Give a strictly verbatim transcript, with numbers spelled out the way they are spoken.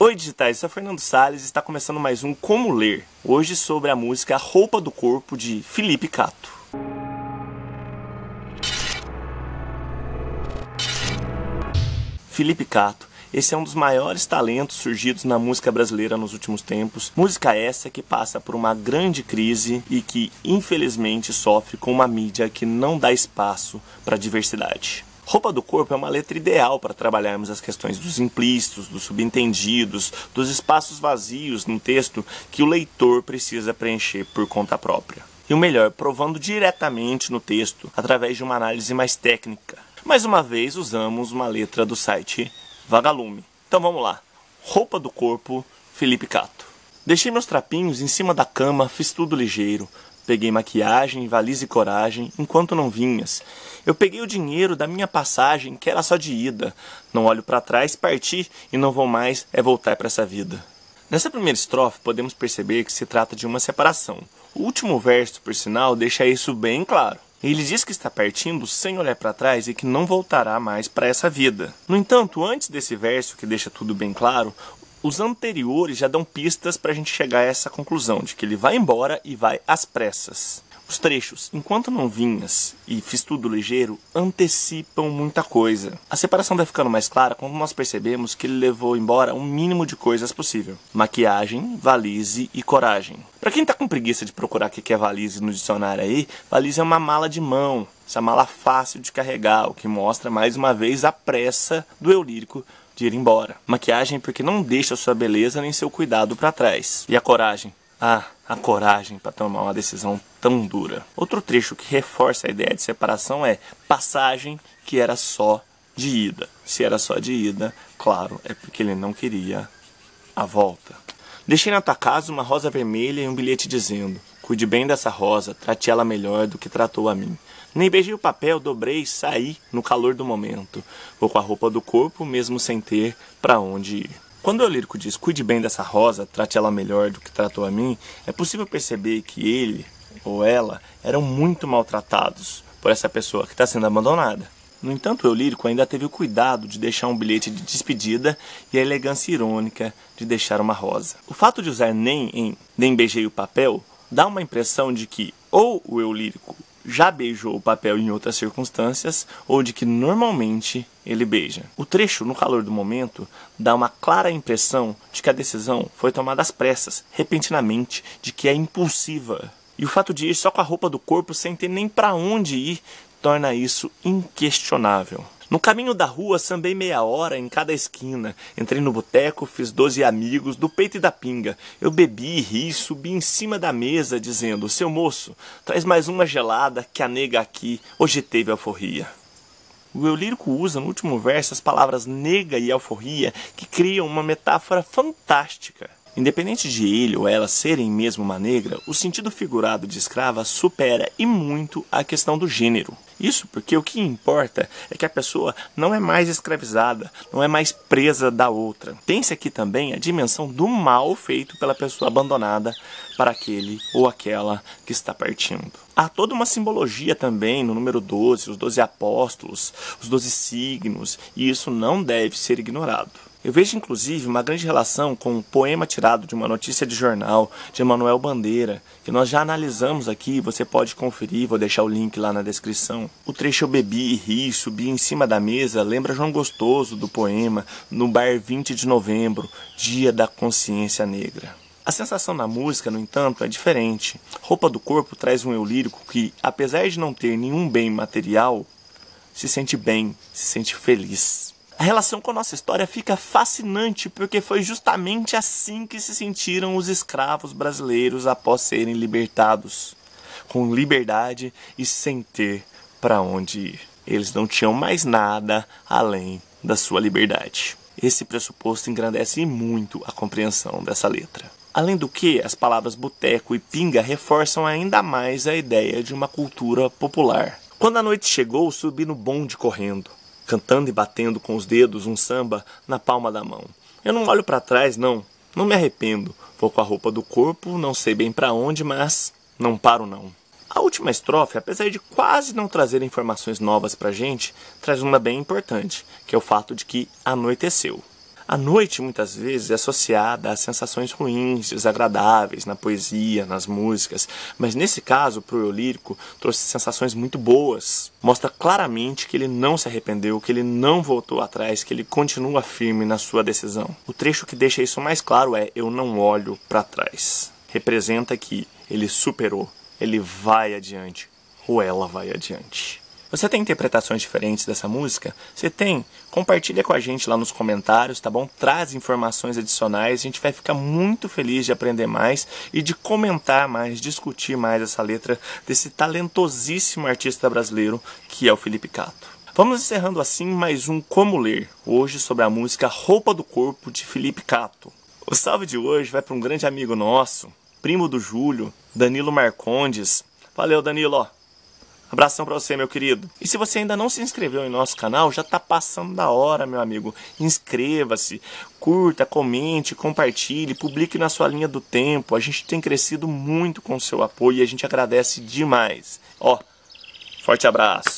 Oi digitais, eu sou Fernando Salles e está começando mais um Como Ler, hoje sobre a música Roupa do Corpo de Felipe Cato. Felipe Cato, esse é um dos maiores talentos surgidos na música brasileira nos últimos tempos, música essa que passa por uma grande crise e que infelizmente sofre com uma mídia que não dá espaço para a diversidade. Roupa do Corpo é uma letra ideal para trabalharmos as questões dos implícitos, dos subentendidos, dos espaços vazios no texto que o leitor precisa preencher por conta própria. E o melhor, provando diretamente no texto, através de uma análise mais técnica. Mais uma vez usamos uma letra do site Vagalume. Então vamos lá. Roupa do Corpo, Felipe Cato. Deixei meus trapinhos em cima da cama, fiz tudo ligeiro. Peguei maquiagem, valise e coragem, enquanto não vinhas. Eu peguei o dinheiro da minha passagem, que era só de ida. Não olho para trás, parti e não vou mais é voltar para essa vida. Nessa primeira estrofe, podemos perceber que se trata de uma separação. O último verso, por sinal, deixa isso bem claro. Ele diz que está partindo sem olhar para trás e que não voltará mais para essa vida. No entanto, antes desse verso, que deixa tudo bem claro, os anteriores já dão pistas para a gente chegar a essa conclusão, de que ele vai embora e vai às pressas. Os trechos, enquanto não vinhas e fiz tudo ligeiro, antecipam muita coisa. A separação vai ficando mais clara quando nós percebemos que ele levou embora o mínimo de coisas possível. Maquiagem, valise e coragem. Para quem tá com preguiça de procurar o que é valise no dicionário aí, valise é uma mala de mão, essa mala fácil de carregar, o que mostra mais uma vez a pressa do eu lírico de ir embora. Maquiagem porque não deixa sua beleza nem seu cuidado para trás. E a coragem? Ah, a coragem para tomar uma decisão tão dura. Outro trecho que reforça a ideia de separação é passagem que era só de ida. Se era só de ida, claro, é porque ele não queria a volta. Deixei na tua casa uma rosa vermelha e um bilhete dizendo: cuide bem dessa rosa, trate ela melhor do que tratou a mim. Nem beijei o papel, dobrei, saí no calor do momento. Vou com a roupa do corpo, mesmo sem ter pra onde ir. Quando o lírico diz cuide bem dessa rosa, trate ela melhor do que tratou a mim, é possível perceber que ele ou ela eram muito maltratados por essa pessoa que está sendo abandonada. No entanto, o eu lírico ainda teve o cuidado de deixar um bilhete de despedida e a elegância irônica de deixar uma rosa. O fato de usar nem em nem beijei o papel dá uma impressão de que ou o eu lírico já beijou o papel em outras circunstâncias, ou de que normalmente ele beija. O trecho, no calor do momento, dá uma clara impressão de que a decisão foi tomada às pressas, repentinamente, de que é impulsiva. E o fato de ir só com a roupa do corpo sem ter nem para onde ir, torna isso inquestionável. No caminho da rua, sambei meia hora em cada esquina. Entrei no boteco, fiz doze amigos, do peito e da pinga. Eu bebi, ri, subi em cima da mesa, dizendo: seu moço, traz mais uma gelada, que a nega aqui hoje teve alforria. O eu lírico usa no último verso as palavras nega e alforria, que criam uma metáfora fantástica. Independente de ele ou ela serem mesmo uma negra, o sentido figurado de escrava supera e muito a questão do gênero. Isso porque o que importa é que a pessoa não é mais escravizada, não é mais presa da outra. Tem-se aqui também a dimensão do mal feito pela pessoa abandonada para aquele ou aquela que está partindo. Há toda uma simbologia também no número doze, os doze apóstolos, os doze signos, e isso não deve ser ignorado. Eu vejo inclusive uma grande relação com um poema tirado de uma notícia de jornal de Emanuel Bandeira, que nós já analisamos aqui, você pode conferir, vou deixar o link lá na descrição. O trecho eu bebi e ri, subi em cima da mesa, lembra João Gostoso do poema, no bar vinte de novembro, dia da consciência negra. A sensação na música, no entanto, é diferente. Roupa do Corpo traz um eu lírico que, apesar de não ter nenhum bem material, se sente bem, se sente feliz. A relação com a nossa história fica fascinante porque foi justamente assim que se sentiram os escravos brasileiros após serem libertados, com liberdade e sem ter para onde ir. Eles não tinham mais nada além da sua liberdade. Esse pressuposto engrandece muito a compreensão dessa letra. Além do que, as palavras boteco e pinga reforçam ainda mais a ideia de uma cultura popular. Quando a noite chegou, subi no bonde correndo, cantando e batendo com os dedos um samba na palma da mão. Eu não olho para trás, não. Não me arrependo. Vou com a roupa do corpo, não sei bem para onde, mas não paro não. A última estrofe, apesar de quase não trazer informações novas pra gente, traz uma bem importante, que é o fato de que anoiteceu. A noite, muitas vezes, é associada a sensações ruins, desagradáveis na poesia, nas músicas, mas nesse caso, pro eu lírico, trouxe sensações muito boas. Mostra claramente que ele não se arrependeu, que ele não voltou atrás, que ele continua firme na sua decisão. O trecho que deixa isso mais claro é "eu não olho para trás". Representa que ele superou, ele vai adiante, ou ela vai adiante. Você tem interpretações diferentes dessa música? Se tem, compartilha com a gente lá nos comentários, tá bom? Traz informações adicionais, a gente vai ficar muito feliz de aprender mais e de comentar mais, discutir mais essa letra desse talentosíssimo artista brasileiro que é o Felipe Cato. Vamos encerrando assim mais um Como Ler, hoje sobre a música Roupa do Corpo de Felipe Cato. O salve de hoje vai para um grande amigo nosso, primo do Júlio, Danilo Marcondes. Valeu, Danilo, ó. Abração pra você, meu querido. E se você ainda não se inscreveu em nosso canal, já tá passando da hora, meu amigo. Inscreva-se, curta, comente, compartilhe, publique na sua linha do tempo. A gente tem crescido muito com o seu apoio e a gente agradece demais. Ó, forte abraço.